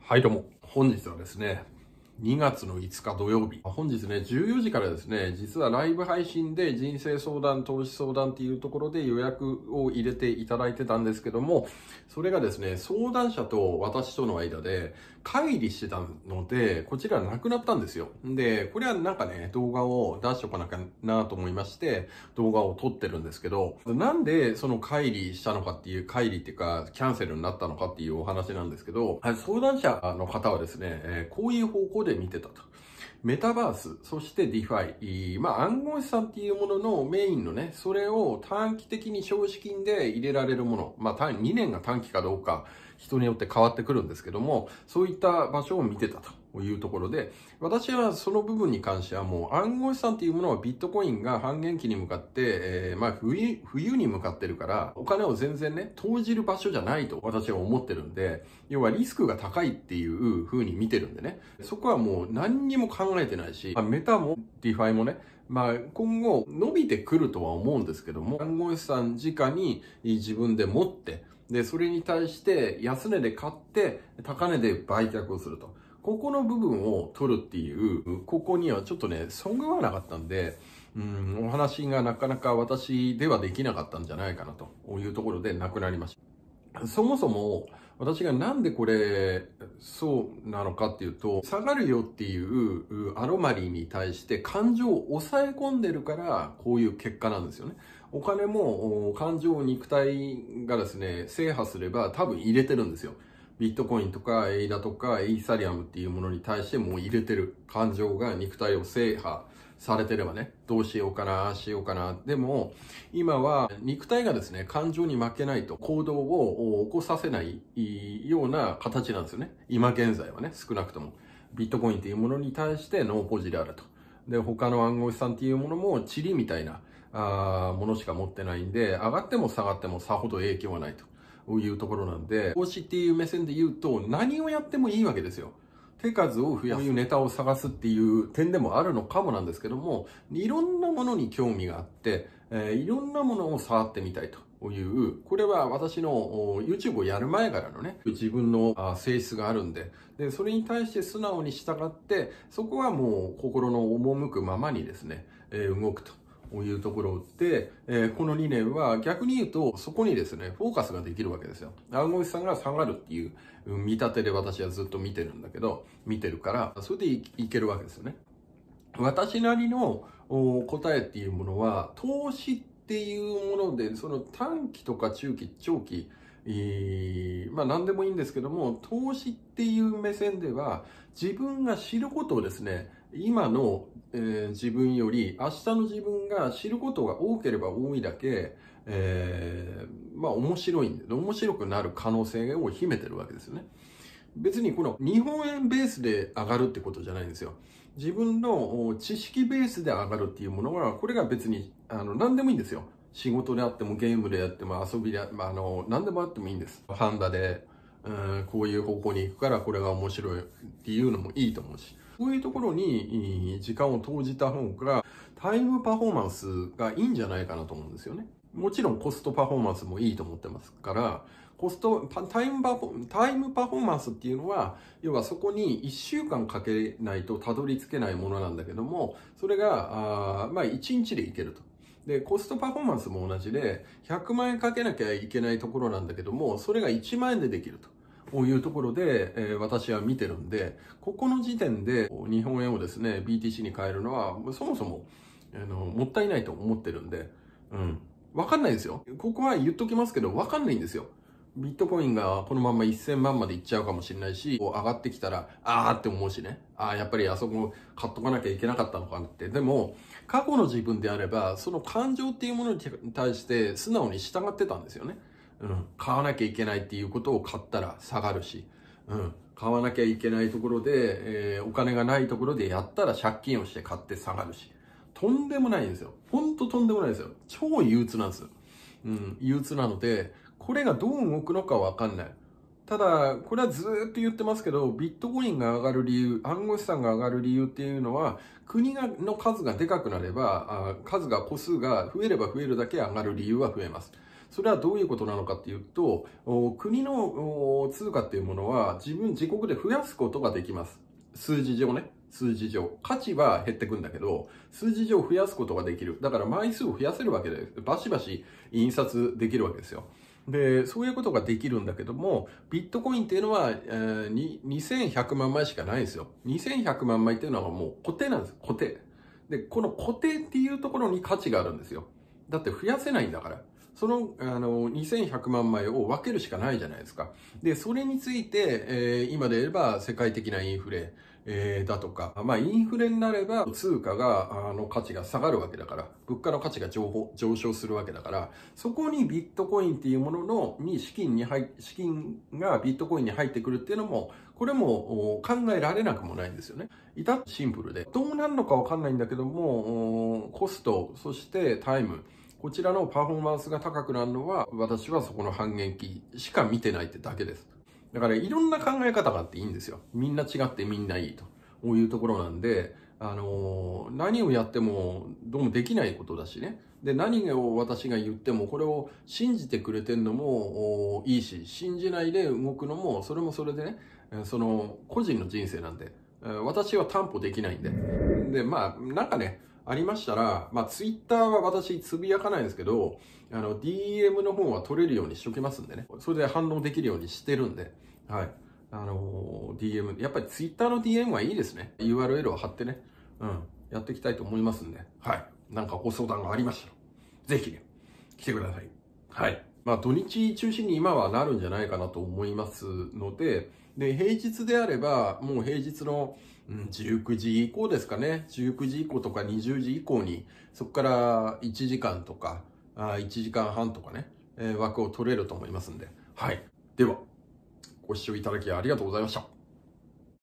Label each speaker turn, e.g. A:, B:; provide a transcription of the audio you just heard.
A: はいどうも。本日はですね、2月の5日土曜日。本日ね、14時からですね、実はライブ配信で人生相談、投資相談っていうところで予約を入れていただいてたんですけども、それがですね、相談者と私との間で乖離してたので、こちらなくなったんですよ。で、これはなんかね、動画を出しとかなきゃなと思いまして、動画を撮ってるんですけど、なんでその乖離したのかっていう、乖離っていうか、キャンセルになったのかっていうお話なんですけど、相談者の方はですね、こういう方向で見てたと。メタバース、そしてディファイ、暗号資産っていうもののメインのね、それを短期的に少資金で入れられるもの、2年が短期かどうか、人によって変わってくるんですけども、そういった場所を見てたというところで、私はその部分に関してはもう暗号資産っていうものはビットコインが半減期に向かって、冬に向かってるから、お金を全然ね、投じる場所じゃないと私は思ってるんで、要はリスクが高いっていう風に見てるんでね、そこはもう何にも考えてないし、メタもディファイもね、今後伸びてくるとは思うんですけども、暗号資産直に自分で持って、で、それに対して安値で買って、高値で売却をすると。ここの部分を取るっていう、ここにはちょっとね、そぐわなかったんで、お話がなかなか私ではできなかったんじゃないかなというところでなくなりました。そもそも私がなんでこれそうなのかっていうと、下がるよっていうアノマリーに対して感情を抑え込んでるからこういう結果なんですよね。お金も感情、肉体がですね、制覇すれば多分入れてるんですよ。ビットコインとかエイダとかイーサリアムっていうものに対してもう入れてる。感情が肉体を制覇されてればね、どうしようかな、しようかな。でも、今は肉体がですね、感情に負けないと行動を起こさせないような形なんですよね。今現在はね、少なくとも。ビットコインっていうものに対してノーポジであると。で、他の暗号資産っていうものも塵みたいなものしか持ってないんで、上がっても下がってもさほど影響はないというところなんで、投資っていう目線で言うと何をやってもいいわけですよ。手数を増やす、こういうネタを探すっていう点でもあるのかもなんですけども、いろんなものに興味があって、いろんなものを触ってみたいという、これは私の YouTube をやる前からのね、自分の性質があるんで、それに対して素直に従って、そこはもう心の赴くままにですね、動くと。いうところで、この2年は逆に言うとそこにですね、フォーカスができるわけですよ。暗号資産が下がるっていう見立てで私はずっと見てるんだけど、見てるから、それでいけるわけですよね。私なりの答えっていうものは、投資っていうもので、その短期とか中期、長期、何でもいいんですけども、投資っていう目線では、自分が知ることをですね、今の、自分より明日の自分が知ることが多ければ多いだけ、面白いんで、面白くなる可能性を秘めてるわけですよね。別にこの日本円ベースで上がるってことじゃないんですよ。自分の知識ベースで上がるっていうものは、これが別に何でもいいんですよ。仕事であってもゲームであっても遊びで何でもあってもいいんです。ハンダで、こういう方向に行くからこれが面白いっていうのもいいと思うし。そういうところに時間を投じた方がタイムパフォーマンスがいいんじゃないかなと思うんですよね。もちろんコストパフォーマンスもいいと思ってますから、タイムパフォーマンスっていうのは、要はそこに1週間かけないとたどり着けないものなんだけども、それが、1日でいけると。で、コストパフォーマンスも同じで、100万円かけなきゃいけないところなんだけども、それが1万円でできると。こういうところで、私は見てるんで、ここの時点で日本円をですね、BTC に変えるのは、そもそも、もったいないと思ってるんで、わかんないですよ。ここは言っときますけど、わかんないんですよ。ビットコインがこのまま1000万までいっちゃうかもしれないし、上がってきたら、って思うしね。やっぱりあそこ買っとかなきゃいけなかったのかなって。でも、過去の自分であれば、その感情っていうものに対して素直に従ってたんですよね。買わなきゃいけないっていうことを買ったら下がるし、買わなきゃいけないところで、お金がないところでやったら借金をして買って下がるし、とんでもないんですよ。ほんととんでもないですよ。超憂鬱なんです。憂鬱なので、これがどう動くのかわかんない。ただ、これはずーっと言ってますけど、ビットコインが上がる理由、暗号資産が上がる理由っていうのは、国の数がでかくなれば、個数が増えれば増えるだけ上がる理由は増えます。 それはどういうことなのかっていうと、国の通貨っていうものは自国で増やすことができます。数字上ね。数字上。価値は減ってくんだけど、数字上増やすことができる。だから枚数を増やせるわけで、バシバシ印刷できるわけですよ。で、そういうことができるんだけども、ビットコインっていうのは、2100万枚しかないんですよ。2100万枚っていうのはもう固定なんです。固定。で、この固定っていうところに価値があるんですよ。だって増やせないんだから。その、2100万枚を分けるしかないじゃないですか。で、それについて、今で言えば世界的なインフレ、だとか、まあ、インフレになれば通貨が、価値が下がるわけだから、物価の価値が上昇するわけだから、そこにビットコインっていうものに資金がビットコインに入ってくるっていうのも、これも考えられなくもないんですよね。至ってシンプルで。どうなるのかわかんないんだけども、コスト、そしてタイム、こちらのパフォーマンスが高くなるのは、私はそこの半減期しか見てないってだけです。だからいろんな考え方があっていいんですよ。みんな違ってみんないいと。こういうところなんで、何をやってもどうもできないことだしね。で、何を私が言ってもこれを信じてくれてるのもいいし、信じないで動くのも、それもそれでね、その個人の人生なんで、私は担保できないんで。で、まあ、なんかね、ありましたら、まあ、ツイッターは私つぶやかないんですけど、DM の方は取れるようにしときますんでね。それで反応できるようにしてるんで、はい。DM、やっぱりツイッターの DM はいいですね。URL を貼ってね、やっていきたいと思いますんで、はい。なんかご相談がありましたら、ぜひね、来てください。はい。まあ、土日中心に今はなるんじゃないかなと思いますので、で、平日であれば、もう平日の、19時以降ですかね。19時以降とか20時以降に、そこから1時間とか、1時間半とかね、枠を取れると思いますんで。はい。では、ご視聴いただきありがとうございました。